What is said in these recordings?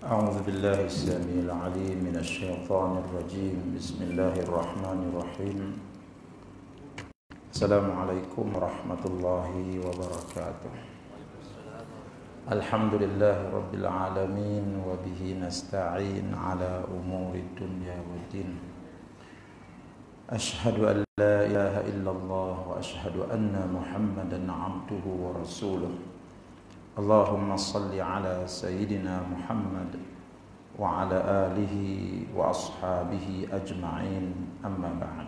أعوذ بالله السميع العليم من الشيطان الرجيم. بسم الله الرحمن الرحيم. السلام عليكم ورحمة الله وبركاته. الحمد لله رب العالمين وبه نستعين على أمور الدنيا والدين. أشهد أن لا إله إلا الله وأشهد أن محمدا عبده ورسوله. اللهم صل على سيدنا محمد وعلى آله وأصحابه أجمعين. أما بعد.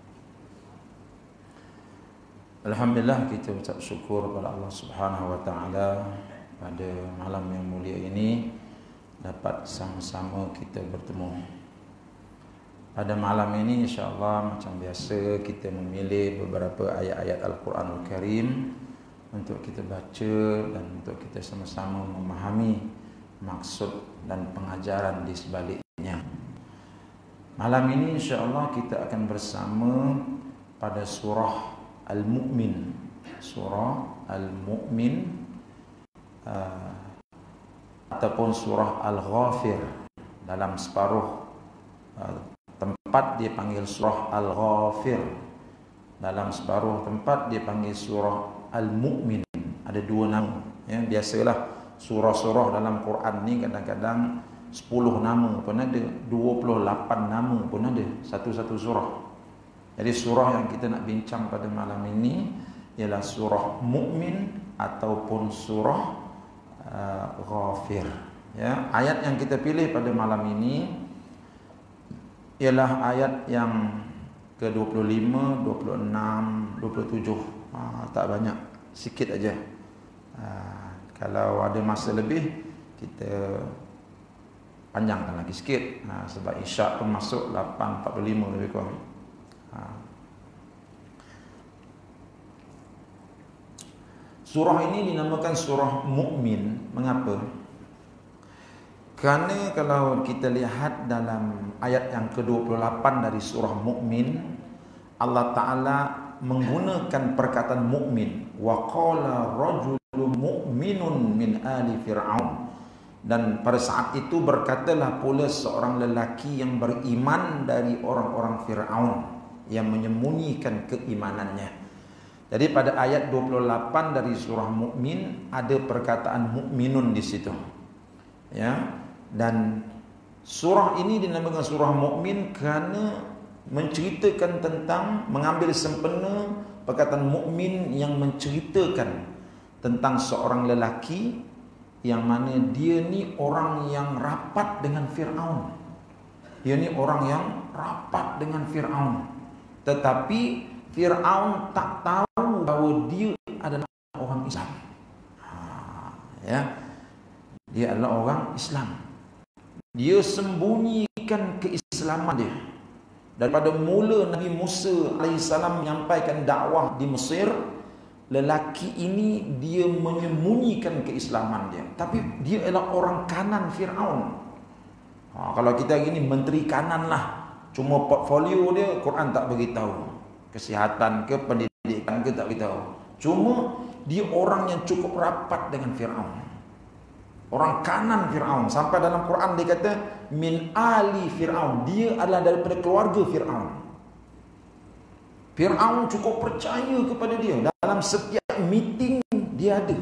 Alhamdulillah, kita ucap syukur kepada Allah Subhanahu wa taala pada malam yang mulia ini dapat sama-sama kita bertemu. Pada malam ini insya-Allah macam biasa kita memilih beberapa ayat-ayat Al-Quranul Karim untuk kita baca dan untuk kita sama-sama memahami maksud dan pengajaran di sebaliknya. Malam ini insya-Allah kita akan bersama pada surah Al-Mu'min. Surah Al-Mu'min ataupun surah Al-Ghafir. Dalam separuh tempat dia panggil surah Al-Ghafir. Dalam separuh tempat dia panggil surah Al-Mu'min. Ada dua nama. Ya, biasalah surah-surah dalam Quran ni kadang-kadang 10 nama pun ada, 28 nama pun ada, satu-satu surah. Jadi surah yang kita nak bincang pada malam ini ialah surah Mu'min ataupun surah Ghafir. Ya, ayat yang kita pilih pada malam ini ialah ayat yang ke-25, 26, 27. Tak banyak, sikit aja. Kalau ada masa lebih kita panjangkan lagi sikit. Sebab Isyak pun masuk 8.45 lebih kurang. Surah ini dinamakan surah Mu'min. Mengapa? Kerana kalau kita lihat dalam ayat yang ke-28 dari surah Mu'min, Allah Ta'ala menggunakan perkataan mu'min. Wa qala rajulun mu'minun min ali fir'aun. Dan pada saat itu berkatalah pula seorang lelaki yang beriman dari orang-orang Fir'aun yang menyembunyikan keimanannya. Jadi pada ayat 28 dari surah Mu'min ada perkataan mu'minun di situ. Ya. Dan surah ini dinamakan surah Mu'min kerana menceritakan tentang, mengambil sempena perkataan mukmin yang menceritakan tentang seorang lelaki yang mana dia ni orang yang rapat dengan Fir'aun. Dia ni orang yang rapat dengan Fir'aun. Tetapi Fir'aun tak tahu bahawa dia adalah orang Islam. Ya, dia adalah orang Islam. Dia sembunyikan keislaman dia. Daripada mula Nabi Musa AS menyampaikan dakwah di Mesir, lelaki ini dia menyembunyikan keislaman dia. Tapi dia adalah orang kanan Fir'aun. Kalau kita gini menteri kanan lah. Cuma portfolio dia Quran tak beritahu. Kesihatan ke pendidikan ke tak beritahu. Cuma dia orang yang cukup rapat dengan Fir'aun. Orang kanan Fir'aun. Sampai dalam Quran dia kata min ali Fir'aun. Dia adalah daripada keluarga Fir'aun. Fir'aun cukup percaya kepada dia. Dalam setiap meeting dia ada.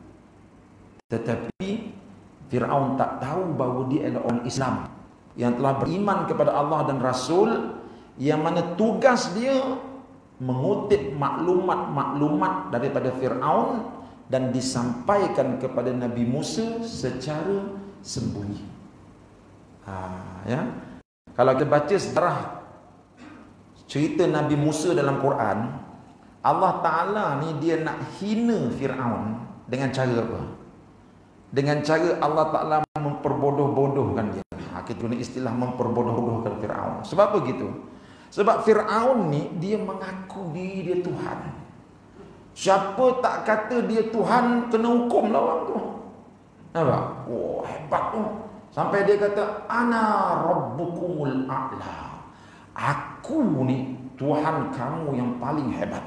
Tetapi Fir'aun tak tahu bahawa dia adalah orang Islam yang telah beriman kepada Allah dan Rasul, yang mana tugas dia mengutip maklumat-maklumat daripada Fir'aun dan disampaikan kepada Nabi Musa secara sembunyi. Ya. Kalau kita baca sejarah cerita Nabi Musa dalam Quran, Allah Ta'ala ni dia nak hina Fir'aun dengan cara apa? Dengan cara Allah Ta'ala memperbodoh-bodohkan dia. Kita guna istilah memperbodoh-bodohkan Fir'aun. Sebab apa gitu? Sebab Fir'aun ni dia mengaku diri dia Tuhan. Siapa tak kata dia Tuhan kena hukum lah orang tu. Nampak? Oh, hebat tu. Sampai dia kata ana rabbukumul a'la. Aku ni Tuhan kamu yang paling hebat.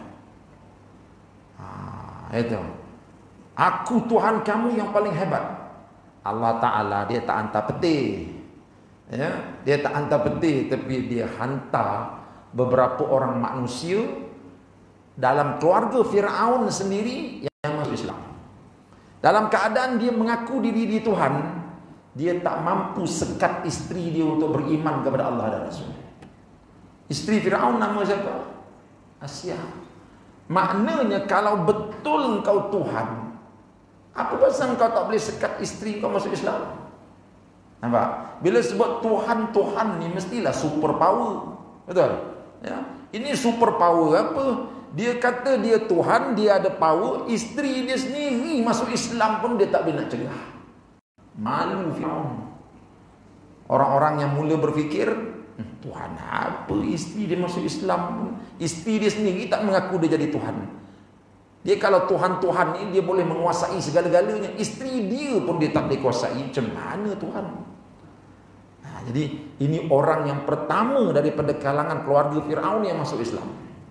Itu. Aku Tuhan kamu yang paling hebat. Allah Ta'ala dia tak hantar peti. Ya, dia tak hantar peti, tapi dia hantar beberapa orang manusia dalam keluarga Fir'aun sendiri yang masuk Islam. Dalam keadaan dia mengaku diri dia Tuhan, dia tak mampu sekat isteri dia untuk beriman kepada Allah dan Rasul. Isteri Fir'aun nama siapa? Asia. Maknanya kalau betul engkau Tuhan, apa pasal engkau tak boleh sekat isteri kau masuk Islam? Nampak? Bila sebut Tuhan, Tuhan ni mestilah super power. Betul? Ya. Ini super power apa? Dia kata dia Tuhan, dia ada power, isteri dia sendiri masuk Islam pun dia tak boleh nak cegah. Malu Fir'aun. Orang-orang yang mula berfikir, Tuhan apa isteri dia masuk Islam? Isteri dia sendiri tak mengaku dia jadi Tuhan. Dia kalau Tuhan-Tuhan ni dia boleh menguasai segala-galanya, isteri dia pun dia tak boleh kuasai. Macam mana Tuhan? Nah, jadi ini orang yang pertama daripada kalangan keluarga Fir'aun yang masuk Islam.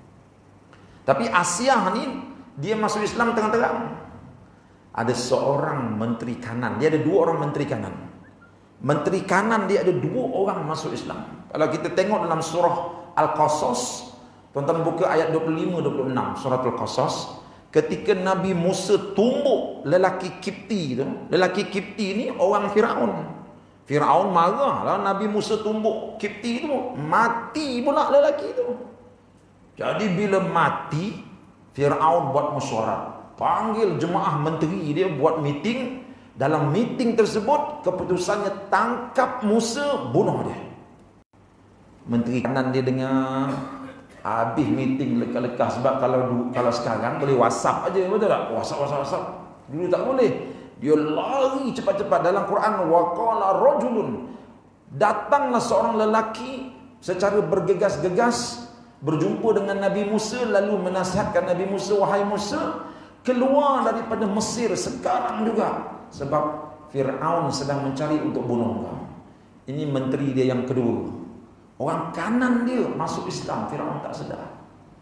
Tapi Asia ni dia masuk Islam terang-terang. Ada seorang menteri kanan, dia ada dua orang menteri kanan. Menteri kanan dia ada dua orang masuk Islam. Kalau kita tengok dalam surah Al-Qasas, tuan-tuan buka ayat 25-26 surah Al-Qasas, ketika Nabi Musa tumbuk lelaki Kipti tu, lelaki Kipti ni orang Fir'aun. Fir'aun marah lah Nabi Musa tumbuk Kipti tu, mati pula lelaki tu. Jadi bila mati, Fir'aun buat mesyuarat, panggil jemaah menteri dia buat meeting. Dalam meeting tersebut keputusannya tangkap Musa, bunuh dia. Menteri kanan dia dengar, habis meeting leka-leka. Sebab kalau sekarang boleh WhatsApp aja, betul tak? WhatsApp. Dulu tak boleh. Dia lari cepat-cepat. Dalam Quran, waqala rajulun, datanglah seorang lelaki secara bergegas-gegas berjumpa dengan Nabi Musa, lalu menasihatkan Nabi Musa, wahai Musa, keluar daripada Mesir sekarang juga, sebab Fir'aun sedang mencari untuk bunuh kau. Ini menteri dia yang kedua. Orang kanan dia masuk Islam, Fir'aun tak sedar.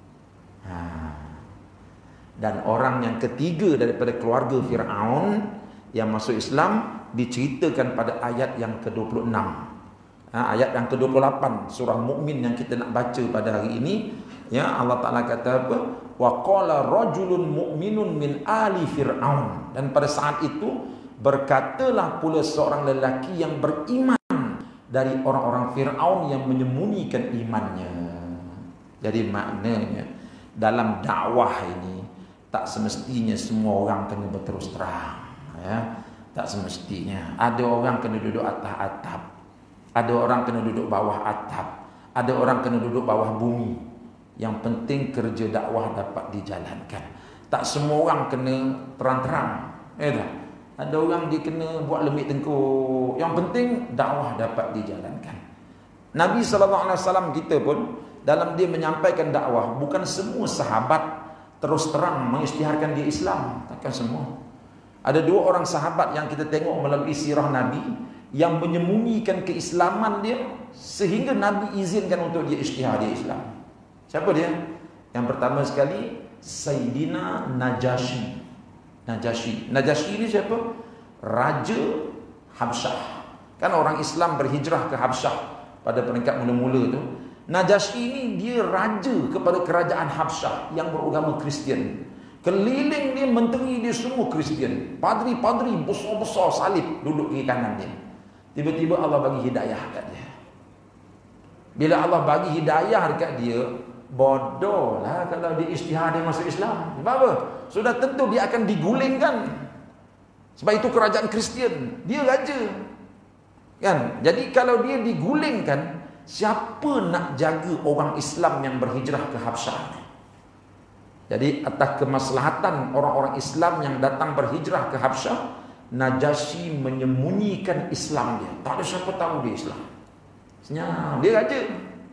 Dan orang yang ketiga daripada keluarga Fir'aun yang masuk Islam diceritakan pada ayat yang ke-26. Ayat yang ke-28 surah Mukmin yang kita nak baca pada hari ini. Ya, Allah Ta'ala kata apa? Wa qala rajulun mu'minun min ali Fir'aun. Dan pada saat itu berkatalah pula seorang lelaki yang beriman dari orang-orang Fir'aun yang menyembunyikan imannya. Jadi maknanya dalam dakwah ini tak semestinya semua orang kena berterus terang, ya. Tak semestinya. Ada orang kena duduk atas atap, ada orang kena duduk bawah atap, ada orang kena duduk bawah bumi. Yang penting kerja dakwah dapat dijalankan. Tak semua orang kena terang-terang, tak? Ada orang dia kena buat lemik tengkuk. Yang penting dakwah dapat dijalankan. Nabi SAW kita pun dalam dia menyampaikan dakwah, bukan semua sahabat terus terang mengisytiharkan dia Islam. Takkan semua. Ada dua orang sahabat yang kita tengok melalui sirah Nabi yang menyembunyikan keislaman dia sehingga Nabi izinkan untuk dia isytihar dia Islam. Siapa dia? Yang pertama sekali Sayyidina Najashi. Najashi ni siapa? Raja Habsyah. Kan orang Islam berhijrah ke Habsyah pada peringkat mula-mula tu. Najashi ni dia raja kepada kerajaan Habsyah yang beragama Kristian. Keliling dia, menteri dia semua Kristian. Padri-padri besar-besar salib duduk di kanan dia. Tiba-tiba Allah bagi hidayah kat dia. Bila Allah bagi hidayah dekat dia, bodohlah kalau dia isytihar dia masuk Islam. Sebab apa? Sudah tentu dia akan digulingkan. Sebab itu kerajaan Kristian, dia raja. Kan? Jadi kalau dia digulingkan, siapa nak jaga orang Islam yang berhijrah ke Habsyah? Jadi atas kemaslahatan orang-orang Islam yang datang berhijrah ke Habsyah, Najashi menyembunyikan Islam dia. Tak ada siapa tahu dia Islam. Senyap, dia raja.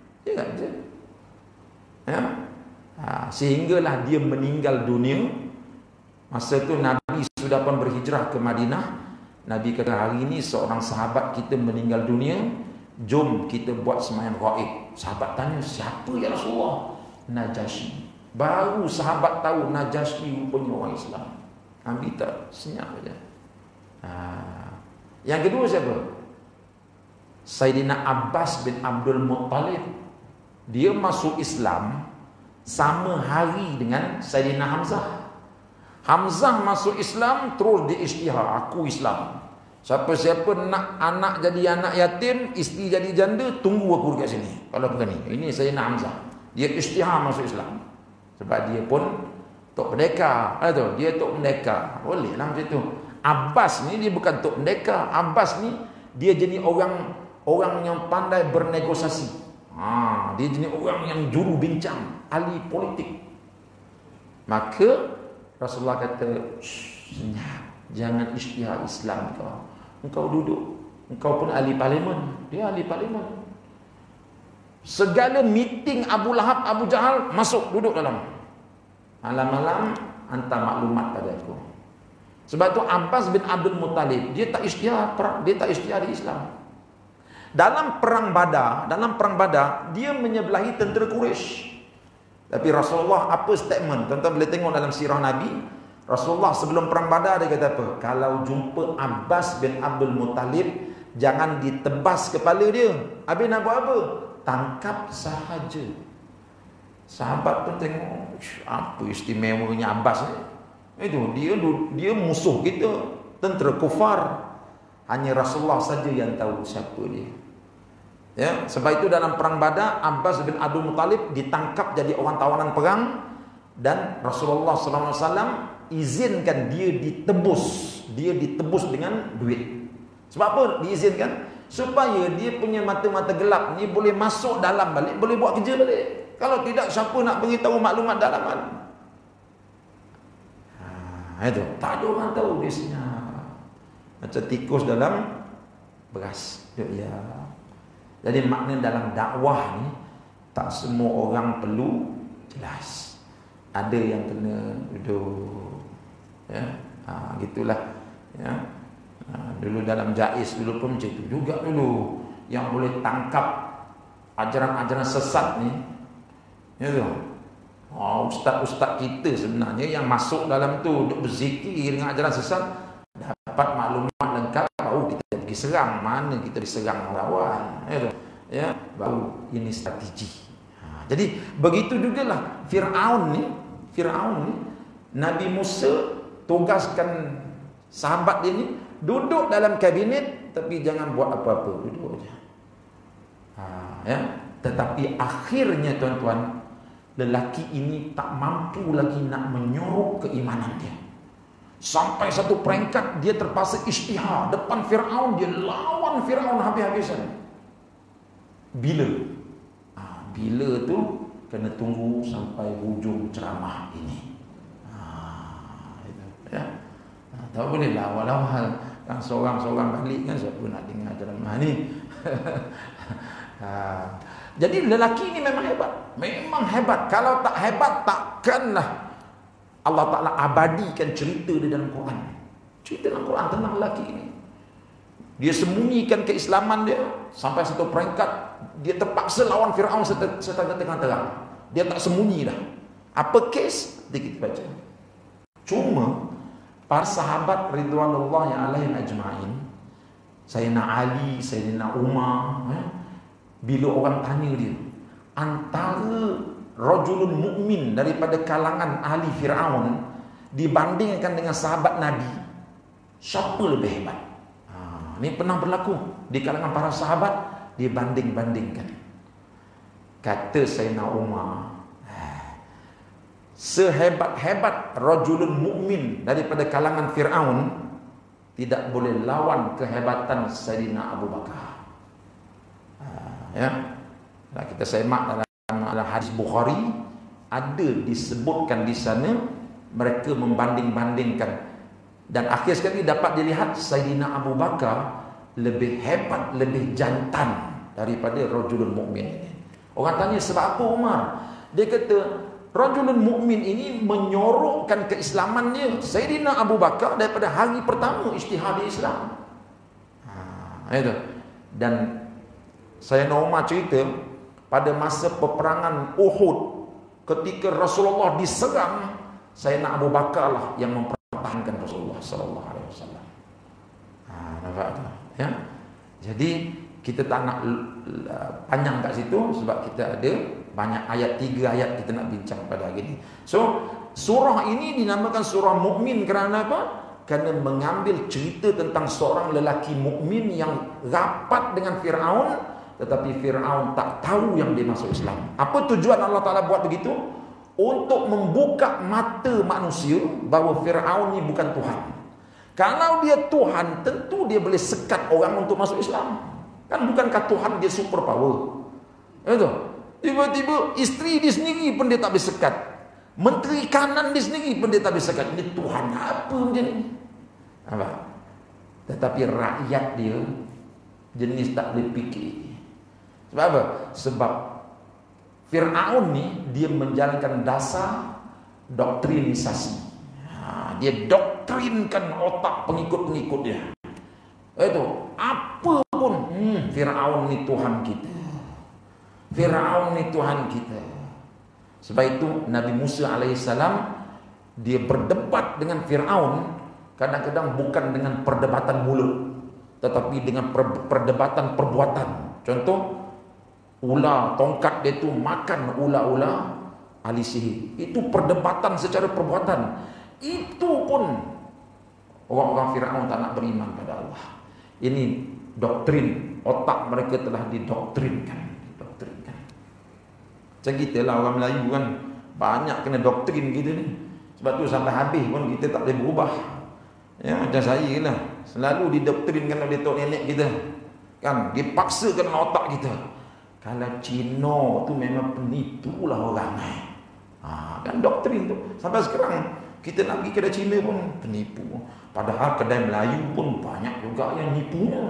Ya. Sehinggalah dia meninggal dunia. Masa tu Nabi sudah pun berhijrah ke Madinah. Nabi kata, hari ini seorang sahabat kita meninggal dunia, jom kita buat sembahyang ghaib. Sahabat tanya, siapa ya Rasulullah? Najashi. Baru sahabat tahu Najashi rupanya orang Islam. Nabi tak, senyap saja. Yang kedua siapa? Sayyidina Abbas bin Abdul Muttalib. Dia masuk Islam sama hari dengan Sayyidina Hamzah. Hamzah masuk Islam terus dia isytihar, aku Islam. Siapa-siapa nak anak jadi anak yatim, isteri jadi janda, tunggu aku dekat sini. Kalau berani. Ini Sayyidina Hamzah. Dia isytihar masuk Islam. Sebab dia pun tok pendekar. Dia tok pendekar. Boleh lah macam tu. Abbas ni dia bukan tok pendekar. Abbas ni dia jadi orang yang pandai bernegosiasi. Dia jadi orang yang juru bincang, ahli politik. Maka Rasulullah kata, senyap, jangan isytihar Islam kau. Engkau duduk, engkau pun ahli parlimen. Dia ahli parlimen. Segala meeting Abu Lahab, Abu Jahal masuk duduk dalam. Malam-malam hantar maklumat pada aku. Sebab tu Abbas bin Abdul Muttalib dia tak isytihar di Islam. Dalam perang Badar dia menyebelahi tentera Quraisy. Tapi Rasulullah apa statement? Tuan-tuan boleh tengok dalam sirah Nabi. Rasulullah sebelum perang Badar dia kata apa? Kalau jumpa Abbas bin Abdul Muttalib, jangan ditebas kepala dia. Habis nak buat apa? Tangkap sahaja. Sahabat pun tengok, apa istimewanya Abbas ni? Itu dia musuh kita, tentera kufar. Hanya Rasulullah saja yang tahu siapa dia. Ya, sebab itu dalam perang Badar Abbas bin Abdul Muttalib ditangkap jadi orang tawanan perang dan Rasulullah SAW izinkan dia ditebus dengan duit. Sebab apa diizinkan? Supaya dia punya mata-mata gelap ni boleh masuk dalam balik, boleh buat kerja balik. Kalau tidak, siapa nak beritahu maklumat dalaman? Itu tak ada orang tahu dia senyap. Macam tikus dalam beras. Ya. Jadi makna dalam dakwah ni tak semua orang perlu jelas. Ada yang kena duduk. Ya, gitulah. Ya. Dulu dalam Jais dulu pun macam itu juga dulu. Yang boleh tangkap ajaran-ajaran sesat ni. Ya tu. Ustaz-ustaz kita sebenarnya yang masuk dalam tu untuk berzikir dengan ajaran sesat dapat maklumat lengkap, baru kita pergi serang. Mana kita diserang lawan. Ya, baru ini strategi. Jadi begitu jugalah Fir'aun ni Nabi Musa tugaskan sahabat dia ni duduk dalam kabinet tapi jangan buat apa-apa, duduk aja. Ya, tetapi akhirnya tuan-tuan, lelaki ini tak mampu lagi nak menyorok keimanan dia. Sampai satu peringkat dia terpaksa isytihar depan Fir'aun, dia lawan Fir'aun habis-habisan. Bila tu kena tunggu sampai hujung ceramah ini. Ya. Tak boleh lah walau hal kan seorang-seorang balik kan siapa nak dengar ceramah ni. Jadi lelaki ni memang hebat. Kalau tak hebat, takkanlah Allah Ta'ala abadikan cerita di dalam Quran. Cerita dalam Quran tentang lelaki ini. Dia sembunyikan keislaman dia sampai satu peringkat dia terpaksa lawan Fir'aun secara terang-terang. Dia tak sembunyi dah. Apa kes? Nanti kita baca. Cuma para sahabat ridwanullahi alaihim ajma'in, Sayyidina Ali, Sayyidina Umar, bila orang tanya dia, antara rajulun mukmin daripada kalangan ahli Fir'aun dibandingkan dengan sahabat Nabi, siapa lebih hebat? Ini pernah berlaku di kalangan para sahabat, dibanding-bandingkan. Kata Sayyidina Umar, sehebat-hebat rajulun mukmin daripada kalangan Fir'aun tidak boleh lawan kehebatan Sayyidina Abu Bakar. Ya, kita semak dalam hadis Bukhari ada disebutkan di sana mereka membanding-bandingkan, dan akhir sekali dapat dilihat Sayyidina Abu Bakar lebih hebat, lebih jantan daripada rajulun mukmin ini. Orang tanya sebab apa Umar? Dia kata rajulun mukmin ini menyorokkan keislamannya Sayyidina Abu Bakar daripada hari pertama isytihar di Islam. Itu. Dan Sayyidina Umar cerita pada masa peperangan Uhud ketika Rasulullah diserang, Sayyidina Abu Bakar lah yang mempertahankan Rasulullah sallallahu alaihi wasallam. Nampak tak? Ya. Jadi kita tak nak panjang kat situ sebab kita ada banyak ayat, 3 ayat kita nak bincang pada hari ini. So, surah ini dinamakan surah Mukmin kerana apa? Kerana mengambil cerita tentang seorang lelaki mukmin yang rapat dengan Firaun, tetapi Firaun tak tahu yang dia masuk Islam. Apa tujuan Allah Taala buat begitu? Untuk membuka mata manusia bahawa Firaun ni bukan Tuhan. Kalau dia Tuhan, tentu dia boleh sekat orang untuk masuk Islam. Kan bukankah Tuhan dia super power? Itu. Tiba-tiba isteri dia sendiri pun dia tak boleh sekat. Menteri kanan dia sendiri pun dia tak boleh sekat. Ini Tuhan apa macam ni? Apa? Tetapi rakyat dia jenis tak boleh fikir. Sebab apa? Sebab Fir'aun ni dia menjalankan dasar doktrinisasi. Dia doktrinkan otak pengikut-pengikut dia. Itu apa pun Fir'aun ni Tuhan kita. Fir'aun ni Tuhan kita. Sebab itu Nabi Musa alaihissalam dia berdebat dengan Fir'aun kadang-kadang bukan dengan perdebatan mulut, tetapi dengan perdebatan perbuatan. Contoh, ular tongkat dia tu makan ular-ular ahli sihir. Itu perdebatan secara perbuatan. Itu pun orang-orang Firaun tak nak beriman pada Allah. Ini doktrin, otak mereka telah didoktrinkan. Macam kita lah orang Melayu kan, banyak kena doktrin kita ni. Sebab tu sampai habis pun kita tak boleh berubah. Ya, macam saya lah, selalu didoktrinkan oleh tok nenek kita. Kan, dipaksakan otak kita. Kalau Cina tu memang penipu lah orang. Kan doktrin tu. Sampai sekarang kita nak pergi kedai Cina pun penipu. Padahal kedai Melayu pun banyak juga yang nipunya.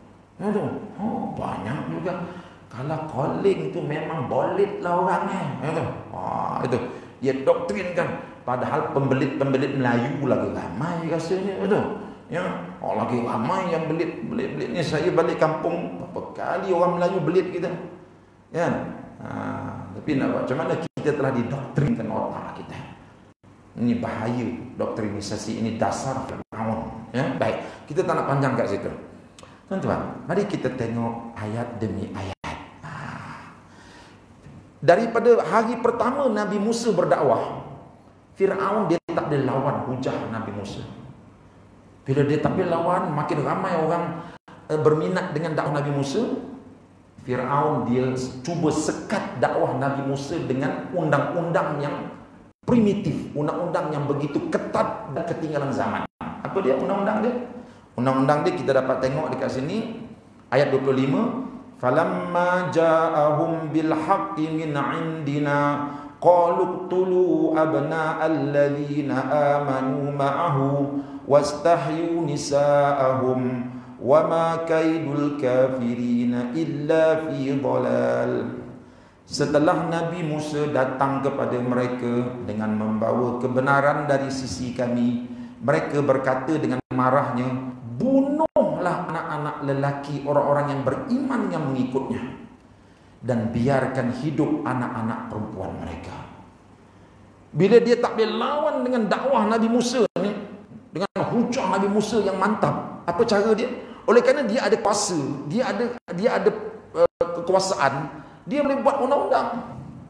Banyak juga. Kalau calling tu memang bolit lah orangnya. Itu. Dia doktrinkan. Padahal pembelit-pembelit Melayu lagi ramai rasanya. Ya, lagi ramai yang belit ni. Saya balik kampung berapa kali orang Melayu belit kita. Ya. Tapi nak buat macam mana, kita telah didoktrinkan otak kita. Ini bahaya doktrinisasi, ini dasar Firaun. Ya, baik. Kita tak nak panjang kat situ. Tuan-tuan, mari kita tengok ayat demi ayat. Daripada hari pertama Nabi Musa berdakwah, Firaun dia tak boleh lawan hujah Nabi Musa. Bila dia tak boleh lawan, makin ramai orang berminat dengan dakwah Nabi Musa. Firaun dia cuba sekat dakwah Nabi Musa dengan undang-undang yang primitif, undang-undang yang begitu ketat dan ketinggalan zaman. Apa dia undang-undang dia? Undang-undang dia kita dapat tengok dekat sini ayat 25. Falamma ja'ahum bil haqqi min 'indina qalu qtulu abna'al ladzina amanu ma'ahu wastahyu nisa'ahum wama kaidul kafirina illa fi dhalal. Setelah Nabi Musa datang kepada mereka dengan membawa kebenaran dari sisi kami, mereka berkata dengan marahnya, bunuhlah anak-anak lelaki orang-orang yang beriman yang mengikutnya, dan biarkan hidup anak-anak perempuan mereka. Bila dia tak boleh lawan dengan dakwah Nabi Musa ni, dengan hujah Nabi Musa yang mantap, apa cara dia? Oleh kerana dia ada kuasa, dia ada kekuasaan, dia boleh buat undang-undang.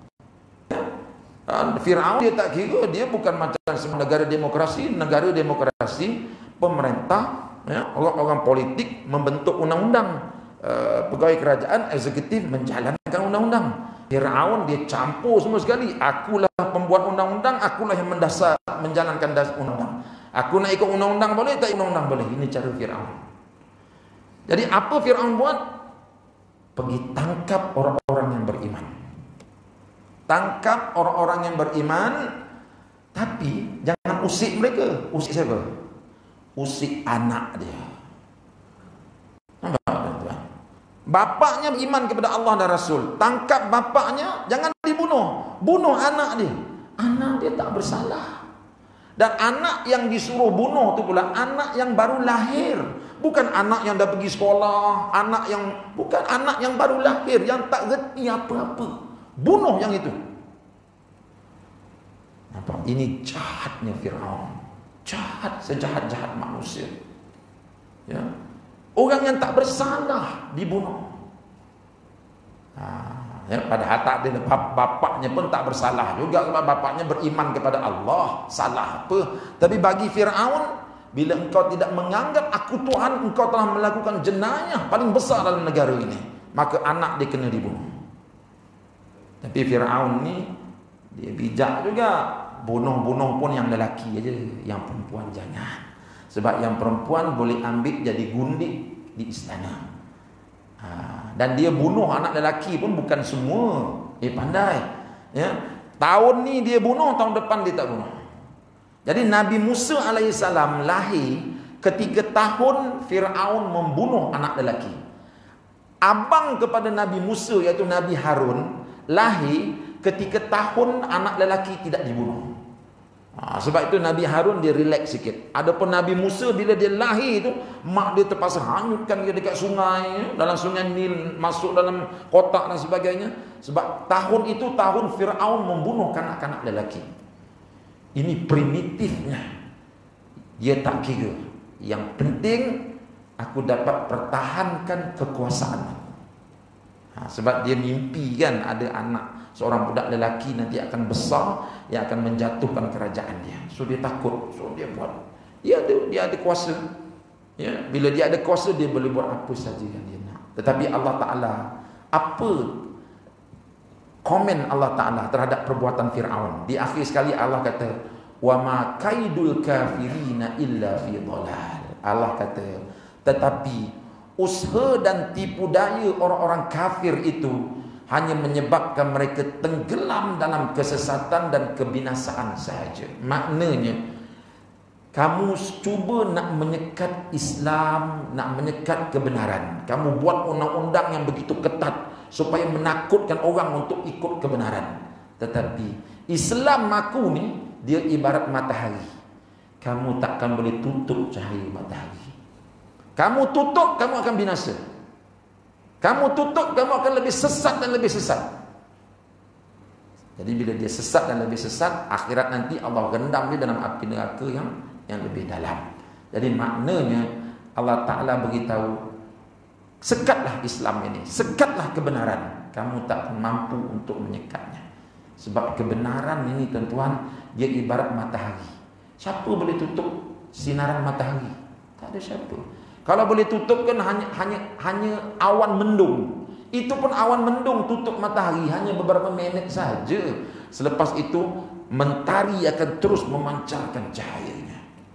Firaun dia tak kira, dia bukan macam negara demokrasi. Negara demokrasi, pemerintah, ya, orang-orang politik membentuk undang-undang, pegawai kerajaan eksekutif menjalankan undang-undang. Firaun dia campur semua sekali. Akulah pembuat undang-undang, akulah yang menjalankan undang-undang. Aku nak ikut undang-undang boleh, tak ikut undang-undang boleh. Ini cara Firaun. Jadi apa Firaun buat? Pergi tangkap orang-orang yang beriman. Tangkap orang-orang yang beriman, tapi jangan usik mereka. Usik siapa? Usik anak dia. Nampak tuan-tuan? Bapaknya beriman kepada Allah dan Rasul, tangkap bapaknya, jangan dibunuh. Bunuh anak dia. Anak dia tak bersalah. Dan anak yang disuruh bunuh tu pula anak yang baru lahir, bukan anak yang dah pergi sekolah, bukan anak yang baru lahir, yang tak reti apa-apa. Bunuh yang itu. Nampak? Ini jahatnya Firaun. Jahat, sejahat-jahat manusia. Ya. Orang yang tak bersalah dibunuh. Ya, padahal tak ada, bapaknya pun tak bersalah juga sebab bapaknya beriman kepada Allah. Salah apa? Tapi bagi Fir'aun, bila engkau tidak menganggap aku Tuhan, engkau telah melakukan jenayah paling besar dalam negara ini, maka anak dia kena dibunuh. Tapi Fir'aun ni dia bijak juga, bunuh-bunuh pun yang lelaki aja, yang perempuan jangan. Sebab yang perempuan boleh ambil jadi gundik di istana. Dan dia bunuh anak lelaki pun bukan semua. Pandai. Ya. Tahun ni dia bunuh, tahun depan dia tak bunuh. Jadi Nabi Musa alaihissalam lahir ketika tahun Fir'aun membunuh anak lelaki. Abang kepada Nabi Musa iaitu Nabi Harun lahir ketika tahun anak lelaki tidak dibunuh. Sebab itu Nabi Harun dia relax sikit. Adapun Nabi Musa bila dia lahir tu, mak dia terpaksa hanyutkan dia dekat sungai, dalam sungai Nil, masuk dalam kotak dan sebagainya. Sebab tahun itu tahun Fir'aun membunuh kanak-kanak lelaki. Ini primitifnya. Dia tak kira. Yang penting aku dapat pertahankan kekuasaan. Sebab dia mimpi kan ada anak, seorang budak lelaki nanti akan besar yang akan menjatuhkan kerajaan dia. So dia takut. So dia buat. Dia ada kuasa. Ya, bila dia ada kuasa dia boleh buat apa saja yang dia nak. Tetapi Allah Taala, apa komen Allah Taala terhadap perbuatan Firaun? Di akhir sekali Allah kata, "Wa ma kaidul kafirina illa fi dhalal." Allah kata, tetapi usaha dan tipu daya orang-orang kafir itu hanya menyebabkan mereka tenggelam dalam kesesatan dan kebinasaan sahaja. Maknanya, kamu cuba nak menyekat Islam, nak menyekat kebenaran. Kamu buat undang-undang yang begitu ketat supaya menakutkan orang untuk ikut kebenaran. Tetapi Islam aku ni, dia ibarat matahari. Kamu takkan boleh tutup cahaya matahari. Kamu tutup, kamu akan binasa. Kamu tutup, kamu akan lebih sesat dan lebih sesat. Jadi bila dia sesat dan lebih sesat, akhirat nanti Allah rendam dia dalam api neraka yang lebih dalam. Jadi maknanya Allah Ta'ala beritahu, sekatlah Islam ini, sekatlah kebenaran. Kamu tak mampu untuk menyekatnya. Sebab kebenaran ini tuan-tuan, dia ibarat matahari. Siapa boleh tutup sinaran matahari? Tak ada siapa. Kalau boleh tutup kan hanya awan mendung. Itu pun awan mendung tutup matahari hanya beberapa minit saja. Selepas itu mentari akan terus memancarkan cahayanya.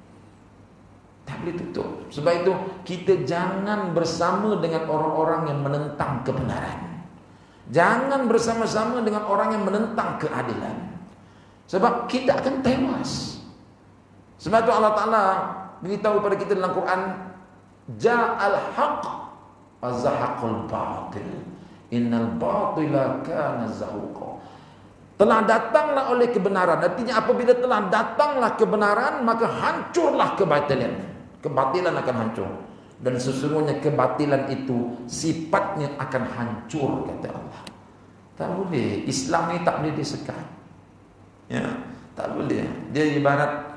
Tak boleh tutup. Sebab itu kita jangan bersama dengan orang-orang yang menentang kebenaran. Jangan bersama-sama dengan orang yang menentang keadilan. Sebab kita akan tewas. Sebab itu Allah Ta'ala beritahu kepada kita dalam Quran, Ja'al haqq wa zahaqal batil innal batila kana zahuqa. Telah datanglah oleh kebenaran. Artinya apabila telah datanglah kebenaran, maka hancurlah kebatilan. Kebatilan akan hancur. Dan sesungguhnya kebatilan itu sifatnya akan hancur, kata Allah. Tak boleh. Islam ni tak boleh disekat. Ya, tak boleh. Dia ibarat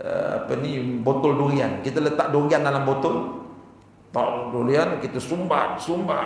botol durian. Kita letak durian dalam botol. Durian kita sumbat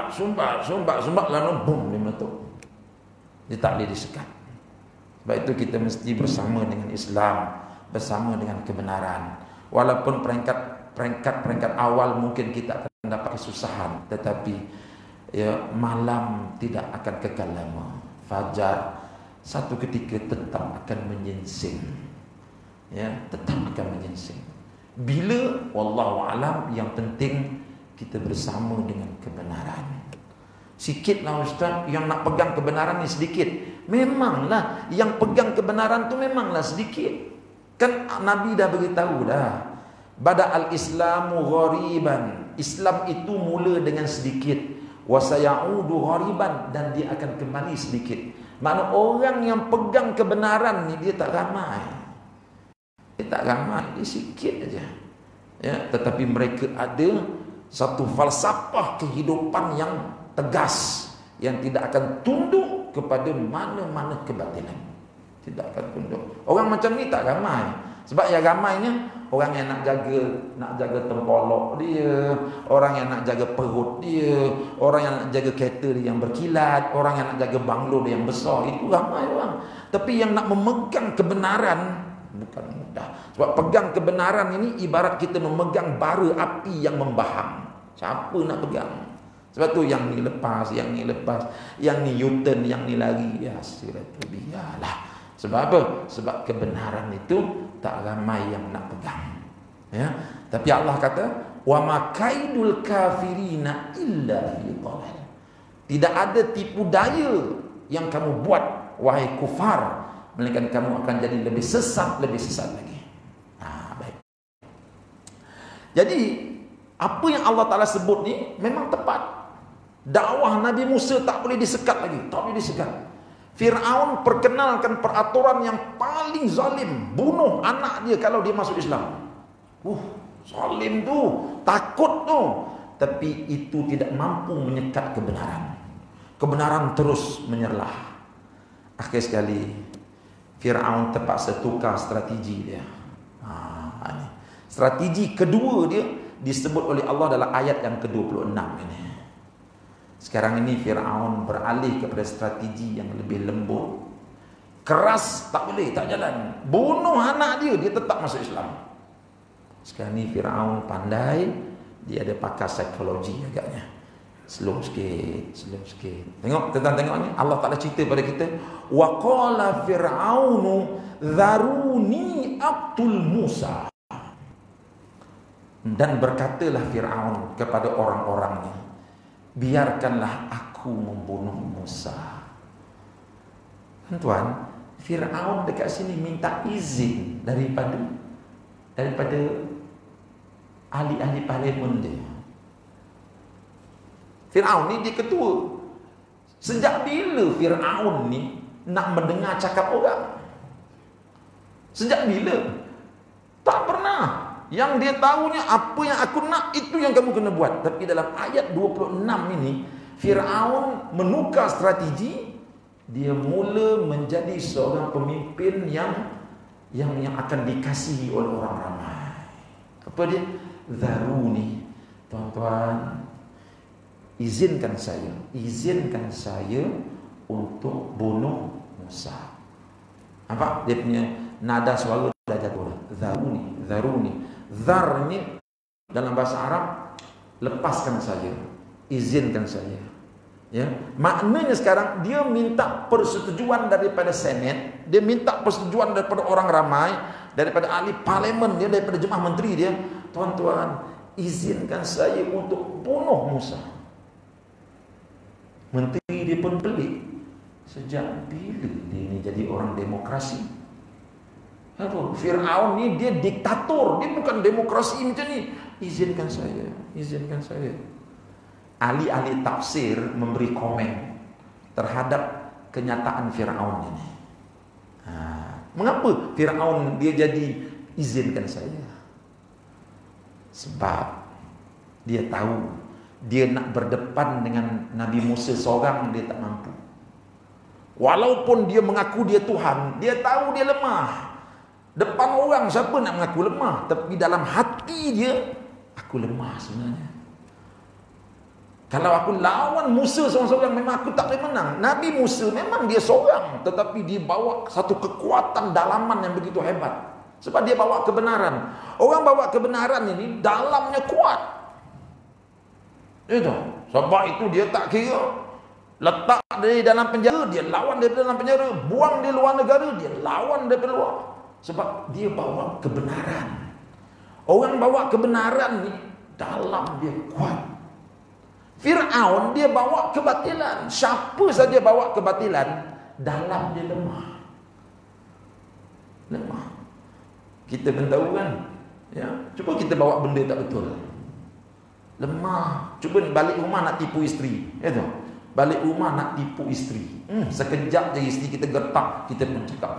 lalu boom dia meletup. Dia tak boleh disekat. Sebab itu kita mesti bersama dengan Islam, bersama dengan kebenaran. Walaupun peringkat awal mungkin kita akan dapat kesusahan, tetapi ya, malam tidak akan kekal lama. Fajar satu ketika tetap akan menyingsing. Ya, tetap akan menyingsing. Bila wallahu alam, yang penting kita bersama dengan kebenaran. Sikitlah Ustaz yang nak pegang kebenaran ni sedikit. Memanglah yang pegang kebenaran tu memanglah sedikit. Kan Nabi dah beritahu dah. Bada al-Islamu ghariban. Islam itu mula dengan sedikit. Wa sayaudu ghariban, dan dia akan kembali sedikit. Makna orang yang pegang kebenaran ni dia tak ramai. Dia tak ramai, dia sikit aja. Ya, tetapi mereka ada satu falsafah kehidupan yang tegas, yang tidak akan tunduk kepada mana-mana kebatilan. Tidak akan tunduk. Orang macam ni tak ramai. Sebab yang ramainya Orang yang nak jaga tempolok dia, orang yang nak jaga perut dia, orang yang nak jaga kereta dia yang berkilat, orang yang nak jaga banglo dia yang besar. Itu ramai orang. Tapi yang nak memegang kebenaran bukan mudah. Sebab pegang kebenaran ini ibarat kita memegang bara api yang membahang. Siapa nak pegang? Sebab tu yang ni lepas, yang ni lepas, yang ni U-turn, yang ni lari. Ya siratu biyalah. Sebab apa? Sebab kebenaran itu tak ramai yang nak pegang. Ya. Tapi Allah kata, wa makaidul kafirina illa fi dhalal. Tidak ada tipu daya yang kamu buat wahai kufar, melainkan kamu akan jadi lebih sesat lagi. Baik. Jadi apa yang Allah Taala sebut ni memang tepat. Dakwah Nabi Musa tak boleh disekat lagi, tak boleh disekat. Fir'aun perkenalkan peraturan yang paling zalim, bunuh anak dia kalau dia masuk Islam. Zalim tu, takut tu. Tapi itu tidak mampu menyekat kebenaran. Kebenaran terus menyerlah. Akhir sekali Fir'aun terpaksa tukar strategi dia. Strategi kedua dia disebut oleh Allah dalam ayat yang ke-26 ini. Sekarang ini Fir'aun beralih kepada strategi yang lebih lembut. Keras tak boleh, tak jalan. Bunuh anak dia, dia tetap masuk Islam. Sekarang ini Fir'aun pandai, dia ada pakar psikologi agaknya. Slow sikit. Tengok ni, Allah Ta'ala cerita pada kita, wa qala fir'aunu dharuni aqtul Musa. Dan berkatalah Fir'aun kepada orang-orangnya, biarkanlah aku membunuh Musa. Tuan, Fir'aun dekat sini minta izin daripada ahli-ahli parlimen dia. Fir'aun ni dia ketua. Sejak bila Fir'aun ni nak mendengar cakap orang? Sejak bila? Tak pernah. Yang dia tahunya apa yang aku nak, itu yang kamu kena buat. Tapi dalam ayat 26 ini, Fir'aun menukar strategi. Dia mula menjadi seorang pemimpin yang akan dikasihi oleh orang ramai. Apa dia? Zaruni. Tuan-tuan, izinkan saya untuk bunuh Musa. Nampak? Dia punya nada suara dah jatuh. Zaruni. Zar ni dalam bahasa Arab, lepaskan saya, izinkan saya. Ya, maknanya sekarang dia minta persetujuan daripada Senat, dia minta persetujuan daripada orang ramai, daripada ahli parlimen dia, daripada jemaah menteri dia. Tuan-tuan, izinkan saya untuk bunuh Musa. Menteri dia pun pelik. Sejak bila dia ni jadi orang demokrasi? Fir'aun ni dia diktator, dia bukan demokrasi macam ni. Izinkan saya. Ahli-ahli tafsir memberi komen terhadap kenyataan Fir'aun ini. Mengapa Fir'aun dia jadi izinkan saya? Sebab dia tahu dia nak berdepan dengan Nabi Musa seorang, dia tak mampu. Walaupun dia mengaku dia Tuhan, dia tahu dia lemah. Depan orang siapa nak mengaku lemah? Tapi dalam hati dia, aku lemah sebenarnya. Kalau aku lawan Musa seorang-seorang, memang aku tak boleh menang. Nabi Musa memang dia seorang, tetapi dia bawa satu kekuatan dalaman yang begitu hebat. Sebab dia bawa kebenaran. Orang bawa kebenaran ini dalamnya kuat. Itu. Sebab itu dia tak kira. Letak dia dalam penjara, dia lawan daripada dalam penjara. Buang dia luar negara, dia lawan daripada luar. Sebab dia bawa kebenaran. Orang bawa kebenaran ni dalam dia kuat. Fir'aun dia bawa kebatilan. Siapa saja bawa kebatilan, dalam dia lemah. Kita pun tahu kan, ya. Cuba kita bawa benda tak betul, lemah. Cuba balik rumah nak tipu isteri, itu. Balik rumah nak tipu isteri. Sekejap je isteri kita gertak, kita pun cakap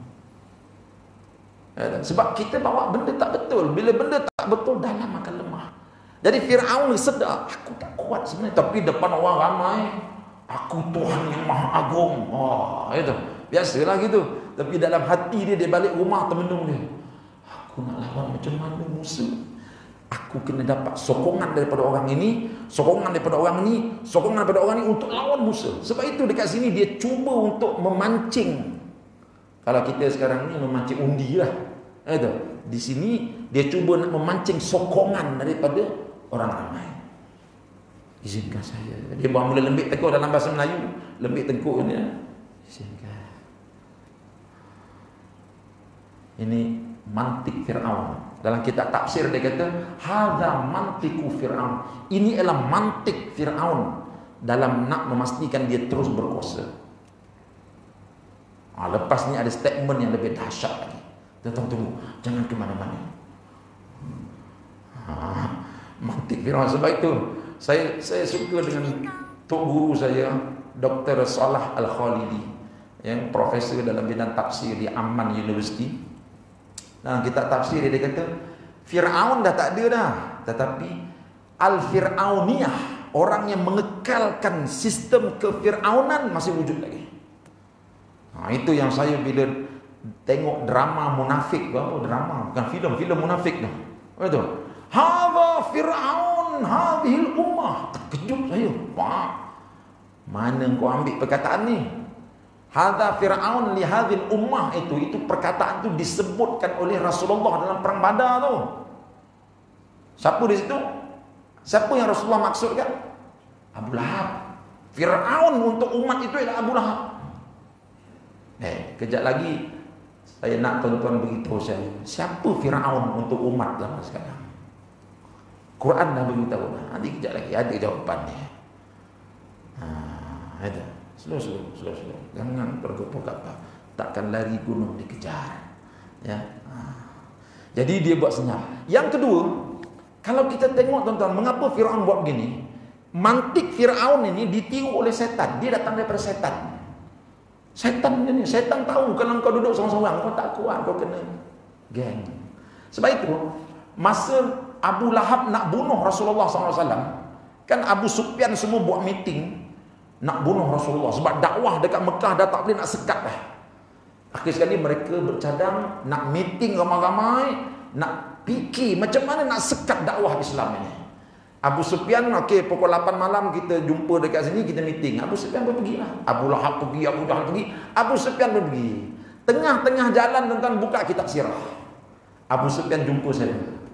sebab kita bawa benda tak betul. Bila benda tak betul, dalam akan lemah. Jadi Fir'aun sedar, aku tak kuat sebenarnya, tapi depan orang ramai, aku Tuhan yang Maha Agung. Itu biasalah gitu. Tapi dalam hati dia balik rumah termenung dia, aku Aku nak lawan macam mana Musa? Aku kena dapat sokongan daripada orang ini, sokongan daripada orang ini, sokongan daripada orang ini untuk lawan Musa. Sebab itu dekat sini dia cuba untuk memancing. Kalau kita sekarang ni memancing undi lah. Di sini dia cuba nak memancing sokongan daripada orang ramai. Izinkan saya. Dia baru mula lembik tekuk dalam bahasa Melayu. Lembik tekuk ni. Izinkan. Ini mantik Fir'aun. Dalam kitab tafsir dia kata, hadza mantiku Fir'aun. Ini adalah mantik Fir'aun dalam nak memastikan dia terus berkuasa. Lepas ni ada statement yang lebih dahsyat lagi. Tunggu, jangan ke mana-mana. Mantik Fir'aun. Sebab itu saya suka dengan tok guru saya, Dr. Salah Al-Khalidi, yang profesor dalam bidang tafsir di Amman University. Dalam kitab tafsir dia kata, Fir'aun dah tak ada dah, tetapi Al-Fir'auniyah, orang yang mengekalkan sistem kefir'aunan masih wujud lagi. Itu yang saya bila tengok drama munafik, drama bukan filem munafik dah. Betul. Hadza Fir'aun hadhil ummah. Terkejut saya. Mana kau ambil perkataan ni? Hadza Fir'aun li hadhil ummah, itu perkataan itu disebutkan oleh Rasulullah dalam perang Badar tu. Siapa di situ? Siapa yang Rasulullah maksudkan? Abu Lahab. Fir'aun untuk umat itu adalah Abu Lahab. Kejap lagi saya nak tuan-tuan beritahu saya, siapa Fir'aun untuk umat zaman sekarang? Quran dah beritahu. Nanti kejap lagi ada jawapannya. Ada. Slow. Jangan bergepuk-gepuk. Takkan lari gunung dikejar. Ya. Jadi dia buat senyap. Yang kedua, kalau kita tengok tuan-tuan, mengapa Fir'aun buat begini? Mantik Fir'aun ini ditiru oleh setan. Dia datang daripada setan. Setan tahu kalau kau duduk seorang-seorang, kau tak kuat, kau kena geng. Sebab itu, masa Abu Lahab nak bunuh Rasulullah SAW, kan Abu Sufyan semua buat meeting nak bunuh Rasulullah, sebab dakwah dekat Mekah dah tak boleh, nak sekat dah. Akhir sekali mereka bercadang nak meeting ramai-ramai, nak fikir macam mana nak sekat dakwah Islam ini. Abu Sufyan, pukul 8 malam kita jumpa dekat sini, kita meeting. Abu Sufyan pun pergilah. Abu Lahab pergi, Abu Jahal pergi, Abu Sufyan pun pergi. Tengah-tengah jalan tuan-tuan buka kitab sirah. Abu Sufyan jumpa saya.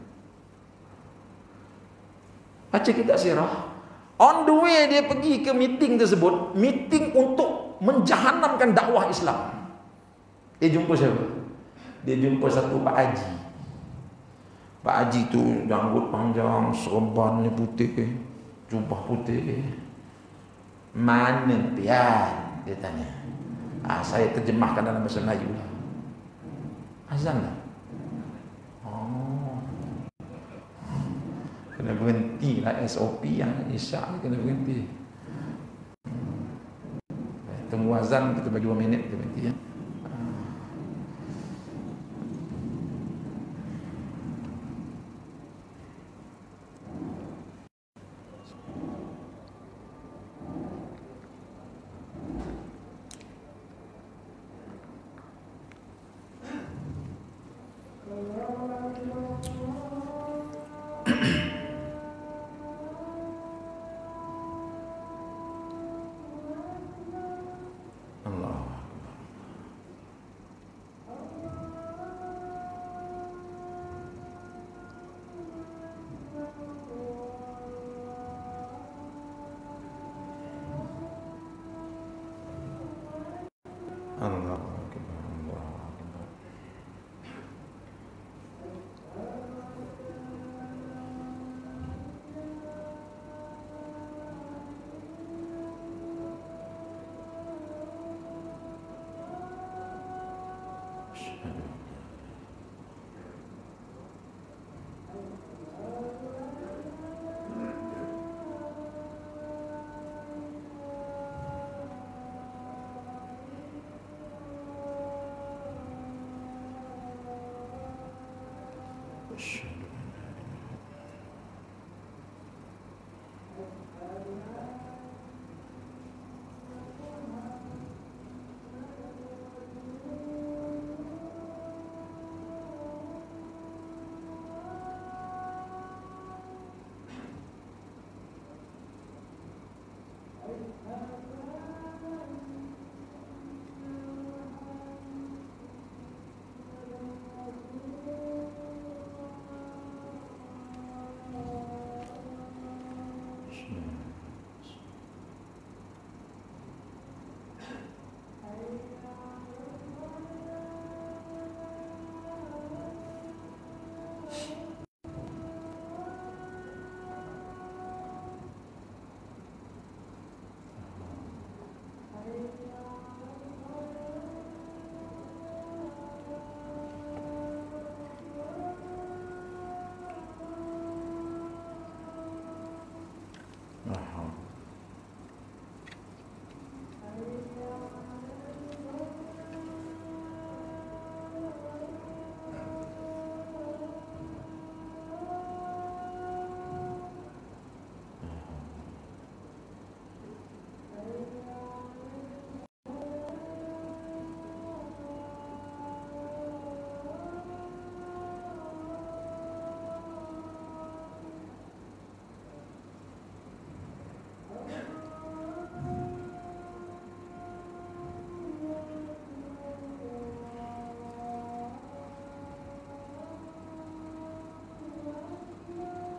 Baca kitab sirah. On the way dia pergi ke meeting tersebut, meeting untuk menjahanamkan dakwah Islam. Dia jumpa siapa? Dia jumpa satu Pak Haji. Pak Haji tu janggut panjang, serbannya putih, jubah putih. Mana pian? Dia tanya. Saya terjemahkan dalam bahasa Melayu lah. Azan lah. Kena berhenti lah SOP yang Isyak ni kena berhenti. Tunggu azan, kita bagi 2 minit, kita berhenti ya.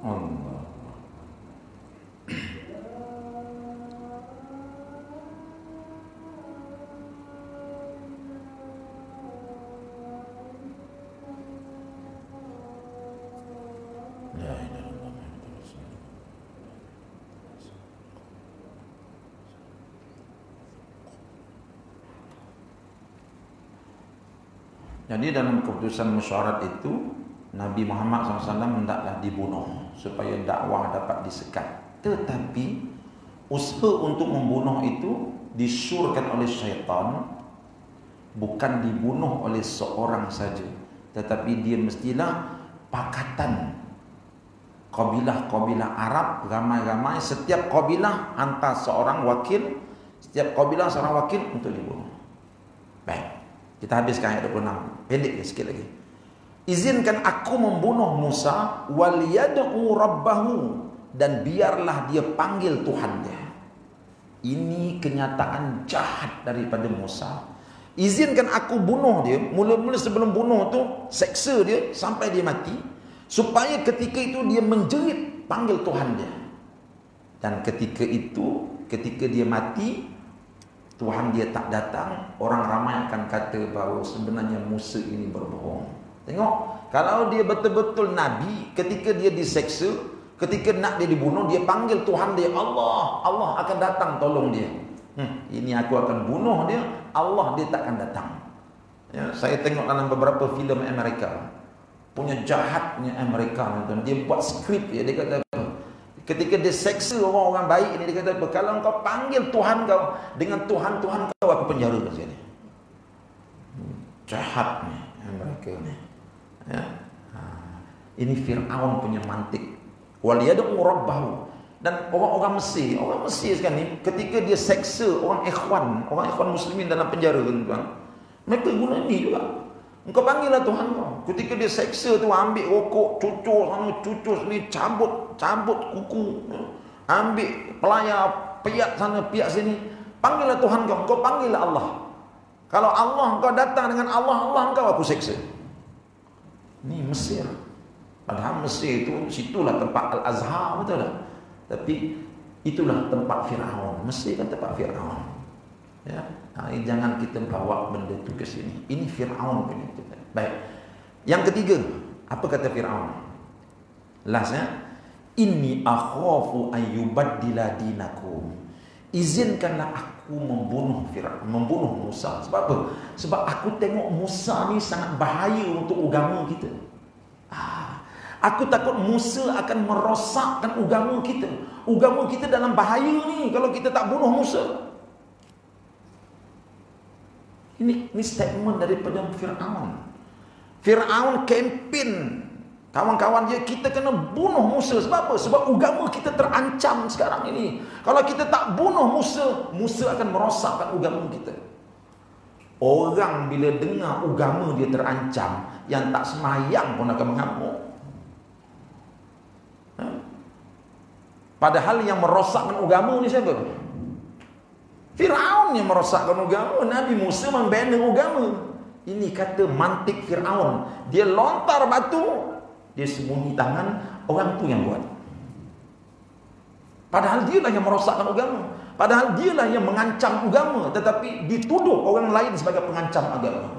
Allah. Jadi dalam keputusan musyawarah itu Nabi Muhammad SAW hendaklah dibunuh supaya dakwah dapat disekat. Tetapi usaha untuk membunuh itu disyurkan oleh syaitan, bukan dibunuh oleh seorang saja, tetapi dia mestilah pakatan kabilah-kabilah Arab ramai-ramai, setiap kabilah hantar seorang wakil, setiap kabilah seorang wakil untuk dibunuh. Baik, kita habiskan ayat 26. Pendek sikit lagi. Izinkan aku membunuh Musa wal yad'u rabbahu, dan biarlah dia panggil Tuhannya. Ini kenyataan jahat daripada Musa. Izinkan aku bunuh dia. Mula-mula sebelum bunuh tu seksa dia sampai dia mati, supaya ketika itu dia menjerit panggil Tuhan dia. Dan ketika itu, ketika dia mati, Tuhan dia tak datang, orang ramai akan kata bahawa sebenarnya Musa ini berbohong. Tengok, kalau dia betul-betul Nabi, ketika dia diseksa, ketika nak dia dibunuh, dia panggil Tuhan dia, Allah, Allah akan datang tolong dia. Ini aku akan bunuh dia, Allah dia tak akan datang. Ya, saya tengok dalam beberapa filem Amerika, punya jahatnya Amerika, dia buat skrip ya, dia kata ketika dia seksa orang-orang baik ini, dia kata apa? Kalau kau panggil Tuhan kau dengan Tuhan kau, aku penjara kat sini. Jahat ni mereka ni. Ya. Ini Fir'aun punya mantik. Wal yad'u rabbahu. Dan orang-orang Mesir sekarang ni, ketika dia seksa orang ikhwan muslimin dalam penjara, tuan, mereka guna ni juga. Engkau panggillah Tuhan kau. Ketika dia seksa tu, ambil rokok, cucur sana, cucur sini, cabut kuku, ambil pelayar, piak sana, piak sini. Panggillah Tuhan kau. Engkau panggillah Allah. Kalau Allah engkau datang dengan Allah engkau aku seksa. Ni Mesir. Padahal Mesir itu, situlah tempat Al-Azhar, betul tak? Tapi itulah tempat Fir'aun. Mesir kan tempat Fir'aun. Ya. Jangan kita bawa benda itu ke sini. Ini Fir'aun punya. Baik. Yang ketiga, apa kata Fir'aun? Lastnya, inni akhafu ayyubaddila dinakum. Izinkanlah aku membunuh Fir'aun, membunuh Musa. Sebab apa? Sebab aku tengok Musa ni sangat bahaya untuk agama kita. Aku takut Musa akan merosakkan agama kita. Agama kita dalam bahaya ni kalau kita tak bunuh Musa. Ini statement daripada Fir'aun. Fir'aun kempen kawan-kawan dia, kita kena bunuh Musa. Sebab apa? Sebab agama kita terancam sekarang ini. Kalau kita tak bunuh Musa, Musa akan merosakkan agama kita. Orang bila dengar agama dia terancam, yang tak semayang pun akan mengamuk. Padahal yang merosakkan agama ni siapa? Fir'aun yang merosakkan agama. Nabi Musa membina agama. Ini kata mantik Fir'aun. Dia lontar batu, dia sembunyi tangan, orang tu yang buat. Padahal dialah yang merosakkan agama. Padahal dialah yang mengancam agama, tetapi dituduh orang lain sebagai pengancam agama.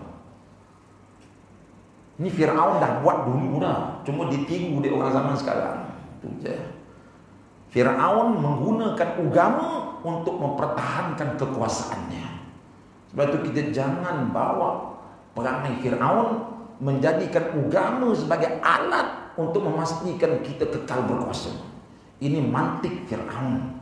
Ini Fir'aun dah buat dulu dah, cuma ditiru oleh orang zaman sekarang. Itu je. Fir'aun menggunakan agama untuk mempertahankan kekuasaannya. Sebab itu kita jangan bawa perangai Fir'aun menjadikan agama sebagai alat untuk memastikan kita kekal berkuasa. Ini mantik Fir'aun.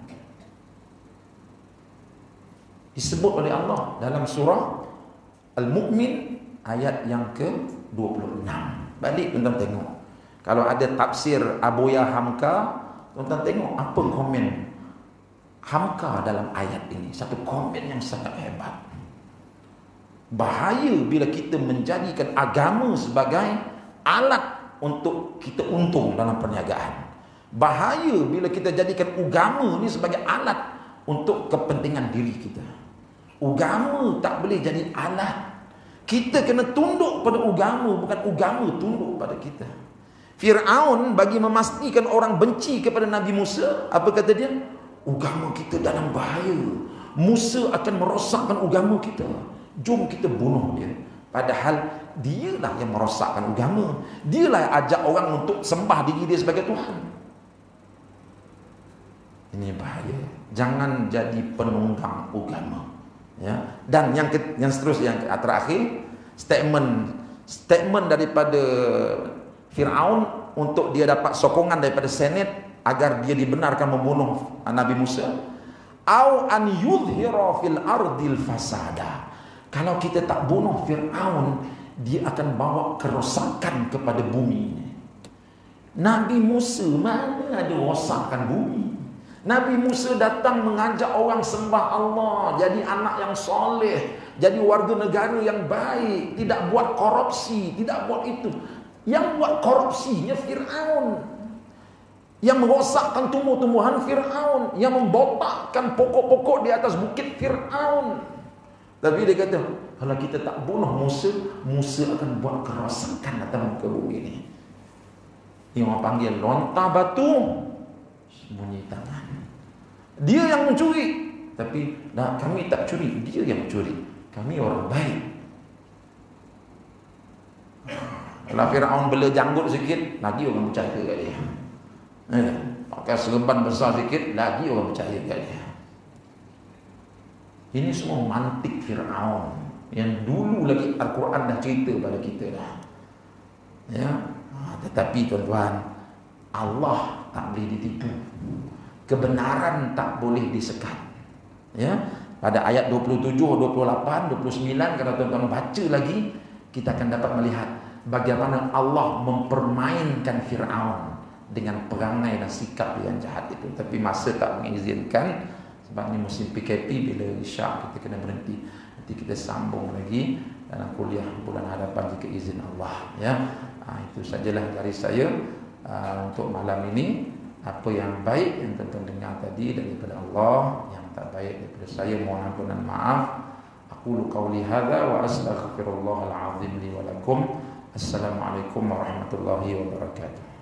Disebut oleh Allah dalam surah Al-Mu'min ayat yang ke-26. Balik tuan-tuan tengok. Kalau ada tafsir Abuya Hamka, tuan-tuan tengok apa komen Hamka dalam ayat ini. Satu komen yang sangat hebat. Bahaya bila kita menjadikan agama sebagai alat untuk kita untung dalam perniagaan. Bahaya bila kita jadikan agama ni sebagai alat untuk kepentingan diri kita. Agama tak boleh jadi alat. Kita kena tunduk pada agama, bukan agama tunduk pada kita. Fir'aun bagi memastikan orang benci kepada Nabi Musa, apa kata dia? Agama kita dalam bahaya. Musa akan merosakkan agama kita. Jom kita bunuh dia. Padahal dialah yang merosakkan agama. Dialah yang ajak orang untuk sembah diri dia sebagai Tuhan. Ini bahaya. Jangan jadi penunggang agama. Ya. Dan yang seterusnya, yang terakhir, statement daripada Fir'aun untuk dia dapat sokongan daripada Senat agar dia dibenarkan membunuh Nabi Musa. Au an yudhira fil ardil fasada. Kalau kita tak bunuh Fir'aun, dia akan bawa kerosakan kepada bumi. Nabi Musa mana ada rosakkan bumi? Nabi Musa datang mengajak orang sembah Allah, jadi anak yang soleh, jadi warga negara yang baik, tidak buat korupsi, tidak buat itu. Yang buat korupsinya Fir'aun, yang merosakkan tumbuh-tumbuhan Fir'aun, yang membotakkan pokok-pokok di atas bukit Fir'aun. Tapi dia kata, kalau kita tak bunuh Musa, Musa akan buat kerosakan atas muka bumi ini. Yang orang panggil lontar batu, sembunyi tangan. Dia yang mencuri, tapi kami tak curi, dia yang mencuri. Kami orang baik. Kalau Fir'aun bela janggut sikit, lagi orang percaya kat dia. Pakai serban besar sikit, lagi orang percaya kat dia. Ini semua mantik Fir'aun yang dulu lagi Al-Quran dah cerita pada kita dah. Ya, tetapi tuan-tuan, Allah tak boleh ditipu. Kebenaran tak boleh disekat. Ya, pada ayat 27, 28, 29 kalau tuan-tuan baca lagi, kita akan dapat melihat bagaimana Allah mempermainkan Fir'aun dengan perangai dan sikap yang jahat itu. Tapi masa tak mengizinkan, sebab ini musim PKP, bila isyak kita kena berhenti. Nanti kita sambung lagi dalam kuliah bulan hadapan jika izin Allah. Ya, itu sajalah dari saya untuk malam ini. Apa yang baik yang tuan-tuan dengar tadi daripada Allah, yang tak baik daripada saya, mohon ampun dan maaf. Aqulu qawli hadza wa astaghfirullahal azim li wa lakum. Assalamualaikum warahmatullahi wabarakatuh.